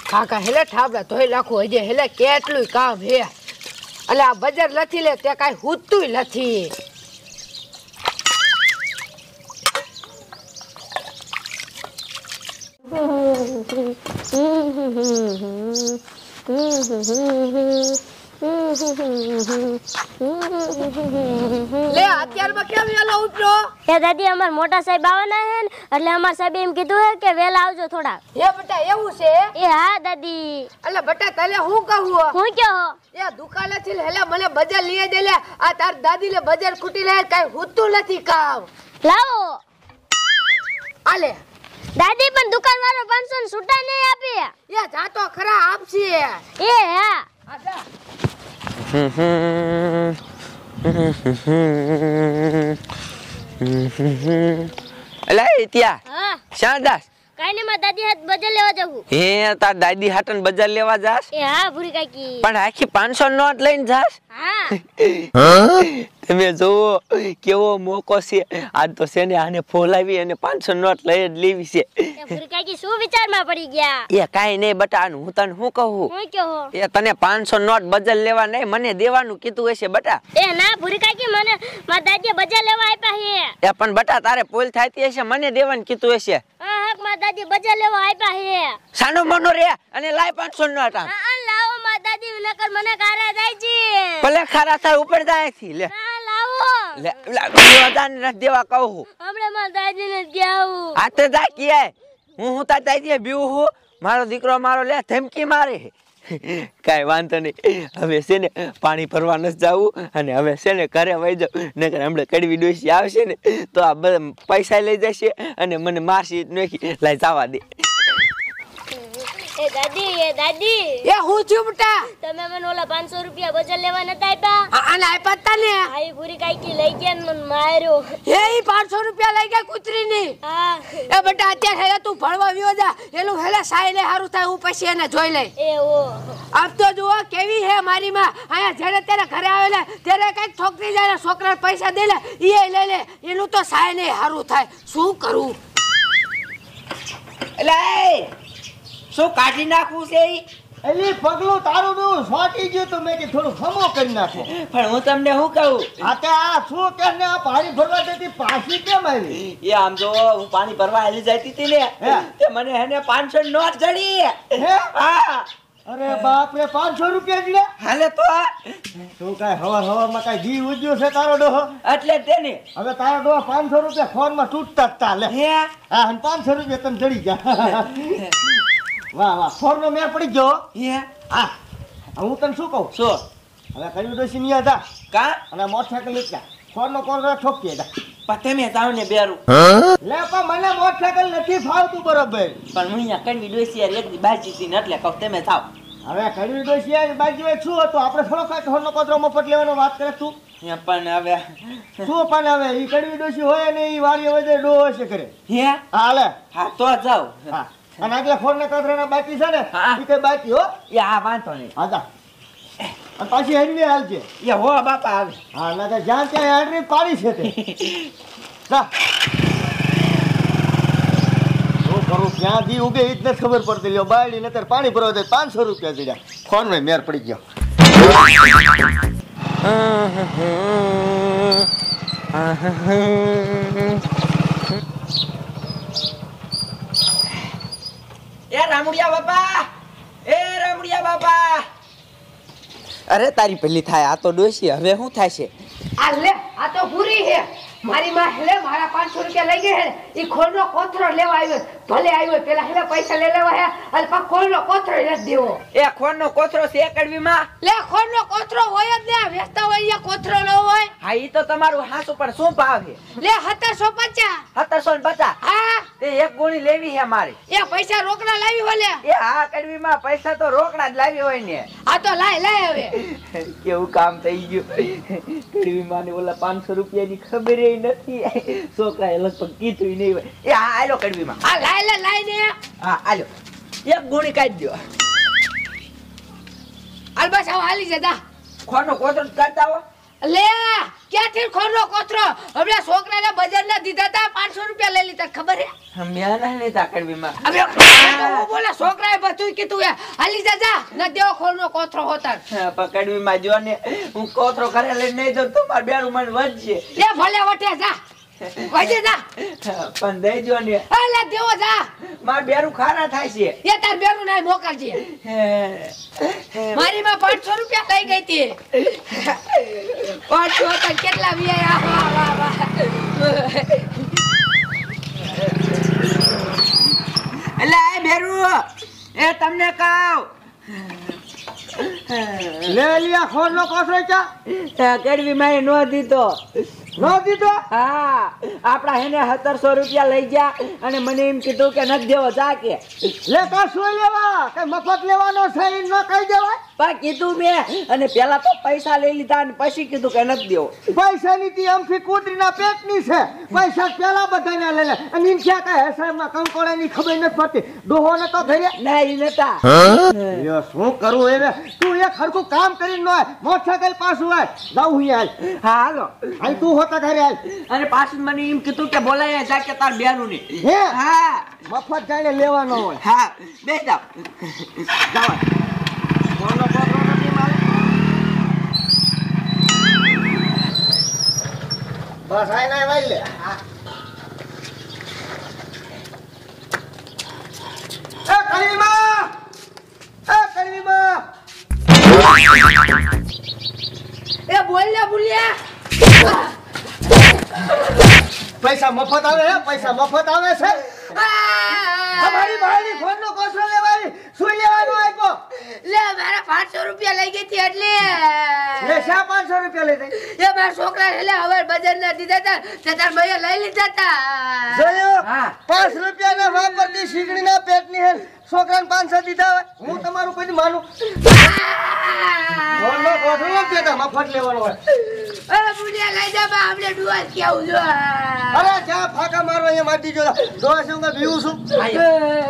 કાકા હેલે ઠાબડા ધોઈ નાખું હજી હેલે કેટલું કામ હે એટલે આ બજાર નથી લે તે કાંઈ હુતું નથી લે અત્યારમાં કેમ વેલો ઉઠ્યો એ દાદી અમાર મોટા સાહેબ આવવાના હે ને એટલે અમાર સાહેબ એમ કીધું હે કે વેલા આવજો થોડા એ બેટા એવું છે એ હા દાદી એટલે બેટા તને હું કહું હું કયો એ દુકાને થી હેલે મને બજાર લઈ દે લે આ તાર દાદી લે બજાર ખૂટી લે કાંઈ હુતું નથી કામ લાવો આલે દાદી પણ દુકાન વાળો 500 ની છૂટા નહીં આપે એ જાતો ખરા આપશે એ હા આજા અલા ત્યાં હા શારદાસ કાઈ ને માં દાદી હાથ બજાર લેવા જવું હે તાર દાદી હાટન બજાર લેવા જાસ એ હા ભૂરી કાકી પણ આખી 500 નોટ લઈને જાસ હા તમે જોવો કેવો મોકો છે આજ તો છે ને આને ફોલાવી અને 500 નોટ લઈ જ લેવી છે એ ભૂરી કાકી શું વિચારમાં પડી ગયા એ કાઈ નહીં બટા હું તને શું કહું હું કયો એ તને 500 નોટ બજાર લેવા નહીં મને દેવાનું કીધું હશે બટા એ ના ભૂરી કાકી મને માર દાદી બજાર લેવા આપ્યા હે એ પણ બટા તારે પોલ થાતી હશે મને દેવાનું કીધું હશે હા હક માર દાદી બજાર લેવા આપ્યા હે સાનો મનો રે અને લાય 500 નોટ આમ હા લાવો માર દાદી નકર મને કારા જાય છે ભલે ખારા થાય ઉપર જાય થી લે હા લાવો લે દેવા દાન ન દેવા કહું હમણે માર દાદી ને ગયા આ તે જા કે હું તા દાદી બીઉ હું મારો દીકરો મારો લે ધમકી મારે કાઈ વાંધો નહીં હવે છે ને પાણી ભરવા ન જાવું અને હવે છે ને ઘરે વઈ જાવ નકર હમણે કડવી ડોસી આવશે ને તો આ પૈસા લઈ જશે અને મને મારસી નોખી લઈ જવા દે એ દાદી એ હું છું બેટા તમે મને ઓલા 500 રૂપિયા બજાર લેવા નતા આપ્યા આને આપ્યા તા ને આઈ ભૂરી કાકી લઈ ગયા ને મને માર્યો એ 500 રૂપિયા લઈ ગયા કૂતરીની હા એ બેટા અત્યારે હેલે તું ભણવા વ્યો જા એનું હેલે સાઈ લે હારું થાય હું પછી એને જોઈ લઈ એ ઓ આપ તો જુઓ કેવી હે મારી માં આયા જ્યારે ત્યારે ઘરે આવેલા ત્યારે કઈક ઠોકરી જાય છોકરા પૈસા દે લે ઈ લઈ લે એનું તો સાઈ લે હારું થાય શું કરું એટલે શું કાઢી નાખવું છે એલી પગલું તારું નું સોટી ગયું તો મેં કે થોડું ખમો કરી નાખો પણ હું તમને શું કહું આ તે આ શું કે ને આ પાણી ભરવા દેતી પાછી કેમ આવી એ આમ જો હું પાણી ભરવા આલી જતી હતી ને તે મને એને 500 નોટ જડી હે હા અરે બાપ રે 500 રૂપિયા જ લે હાલે તો તું કાઈ હવામાં કાઈ જી ઉજ્યો છે તારો ડોહો એટલે તેને હવે તારો ડોહો 500 રૂપિયા ફોન માં તૂટતા જ તા લે હે હા અને 500 રૂપિયા તને જડી ગયા વાહ વાહ ફોન નો મેર પડી ગયો હે હા હું તને શું કહું શું હવે કયું ડોસી ની હતા કા અને મોટરસાઇકલ લીધા ફોન નો કોલ ઠોકી દા પણ તમે જાવ ને બેરું લે પણ મને મોટરસાઇકલ નથી ફાવતું બરોબર પણ હું અહીંયા કડવી ડોસી યાર એકદી બાજી હતી ને એટલે કહું તમે થાવ હવે કડવી ડોસી બાજુ શું હતું આપણે થોડો કાંઈ ઘરનો કચરો મફત લેવાનો વાત કરે તું પણ હવે શું પણ હવે ઈ કડવી ડોસી હોય ને ઈ વાળી વધે ડોહ હશે કરે હે હાલે હા તો જાવ હા અને આગલા ફોન ના કચરાના બાકી છે ને હા. ઈ કઈ બાકી હો એ આ વાંધો નહીં હાજા અને પાછી હેડની હાલજે એ હો બાપા આવે હા ના તો જ્યાં ત્યાં હેડની પાડી છે તે જા શું કરું ક્યાં દી ઉગે ઈ જ નથી ખબર પડતી લ્યો બાયડી નતર પાણી ભરવા દે 500 રૂપિયા દીધા ફોન માં મેર પડી ગયો એ રામુડિયા બાપા એ રામુડિયા બાપા અરે તારી પેલી થાય આ તો ડોસી હવે શું થાય છે આ લે આ તો પૂરી હે મારી માં હેલે મારા 500 રૂપિયા લઈ ગયા હે ઈ ખોલનો કોથરો લેવા આવ્યો ભલે આવ્યો પેલા હેલે પૈસા લઈ લેવા હે અને પા ખોલનો કોથરો લઈ દેવો એ ખોરનો કોથરો છે કડવીમાં લે ખોલનો કોથરો હોય જ ને વેચતા હોય અહીંયા કોથરો ન હોય હા ઈ તો તમારું હાસુ પણ શું ભાવ છે લે 1750 1750 હા તે એક ગોળી લેવી છે મારે એ પૈસા રોકડા લાવી હોય લે એ હા કડવીમાં પૈસા તો રોકડા જ લાવી હોય ને આ તો લાય હવે કેવું કામ થઈ ગયું કડવીમાં ને ઓલા 500 રૂપિયાની ખબર નથી છોકરાએ લગભગ કીધું નહીં હોય એ હા આલો કડવીમાં આ લાય ને હા આલો એક ગોળી કાઢી દો આલ બસ આવ હાલી જદા ખોરનો કોથરો કાઢતા હો લે ક્યાંથી ખોરનો કોથરો હમણાં છોકરાને બજારના દીધા હતા 500 રૂપિયા લઈ લીધા ખબર હે મેં નહીં તા કડવીમાં હવે બોલે છોકરાએ બધું કીધું હે હાલી જા ન દેવો ખોરનો કોથરો હોતા કડવીમાં જો ને હું કોથરો ઘરે લઈને નહીં જાઉં તો મારું બેરું મન વધશે લે ભલે વટે જા વજે જા પણ દઈ જો ને લે દેવો જા મારું બેરું ખારા થાય છે એ તાર બેરું નાય મોકલજે મારી માં 500 રૂપિયા લઈ ગઈ હતી 500 હતા કેટલા વિયા વાહ વાહ વાહ એટલે એ બેરું એ તમને કહું લે લિયા ખોરનો કોથરો ક્યાં કડવી માં નો દીધો નો દીધો હા આપડા હેને 1700 રૂપિયા લઈ ગયા અને મને એમ કીધું કે નથી દેવો જા કે લે કા શું લેવા કઈ મફત લેવાનો છે ઈ ન કહી દેવાય પા કીધું મેં અને પેલા તો પૈસા લઈ લીધા અને પછી કીધું કે નથી દેવો પૈસાની તી અમથી કૂતરીના પેટની છે પૈસા પેલા બધાને લઈ લે અને ઈન ક્યાં કઈ હેસાબમાં કંકોડાની ખબર નથી પડતી ડોહોને તો ઘરે ના ઈ નતા યો શું કરું હવે તું એક ખરખું કામ કરીને ન આય મોટરસાઇકલ પાછું આય જાઉં હું હાલ હા હાલો હાલ તું હોતા ઘરે હાલ અને પાછું મને એમ કીધું કે બોલાય જા કે તાર બેનું ને હે હા મફત જાણે લેવાનો હોય હા બે જાવ જાવ કોનો કોથરો નથી મારે બસ આય ના વાઈ લે એ કળીમાં એ બોલ ને ભૂલ્યા પૈસા મફત આવે છે અમારી ભાઈની ફોનનો કોથરો લેવાની સુઈ લેવાનો આપ્યો લે મારા 500 રૂપિયા લઈ ગઈ હતી એટલે લે શા 500 રૂપિયા લઈ દઈ એ મારા છોકરા એટલે હવે બજારના દીધા હતા તે તાર ભાઈએ લઈ લીધા હતા જોયો હા. 5 રૂપિયાના વાપરતી શીગડીના પેટની હે છોકરાને 500 દીધા હોય હું તમારું કોઈ માનું ફોનનો કોથરો નથી દેતા મફત લેવાનો હોય એ ભૂલ્યા લઈ જા બા આપણે ડુઆ કેવું જો અરે જા ફાકા મારો અહીંયા મારી દીજો જોવા છું કે બીવું છું પકડે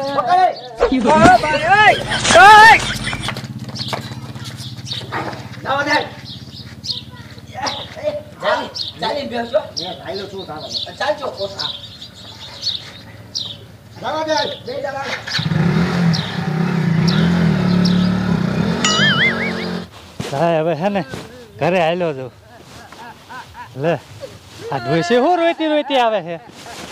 જાવ દે ચાલી બેસો એ ભાઈલો શું થાવે ચાલજો કોથા જાવ દે બે જણા હા હવે હે ને ઘરે આવેલો છું લે આ ડોસી હું રોતી આવે છે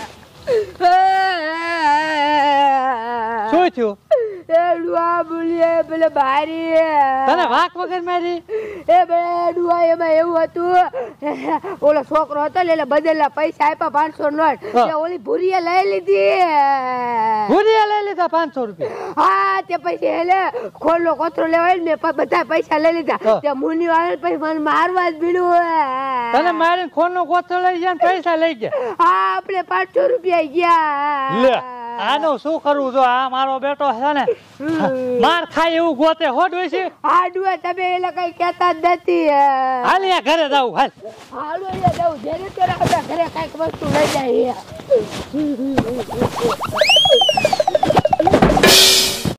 શું થયું એ ડુઆ ભૂલ્યા પેલે બારી તને વાક વગર મારી એ બે ડુઆ એમાં એવું હતું ઓલો છોકરો હતો એટલે બદલના પૈસા આપ્યા 500 નોટ તે ઓલી ભૂરીએ લઈ લીધી ભૂરીએ લઈ લીધા 500 રૂપિયા હા તે પછી એટલે ખોલનો કોથરો લેવાય ને મેં બધા પૈસા લઈ લીધા તે મુની વાળા પછી મને મારવા જ બીડું તને મારીને ખોનો કોથરો લઈ ગયા ને પૈસા લઈ ગયા હા આપણે 500 રૂપિયા ગયા લે આનું શું કરવું જો આ મારો બેટો છે ને માર ખાય એવું ગોતે હોડ હોય છે હા ડુઆ તમે એટલે કઈ કહેતા જ નથી હાલ અહીંયા ઘરે જાવ હાલ હાલો એ જાવ જેને તેરા બધા ઘરે કઈક વસ્તુ લઈ જાય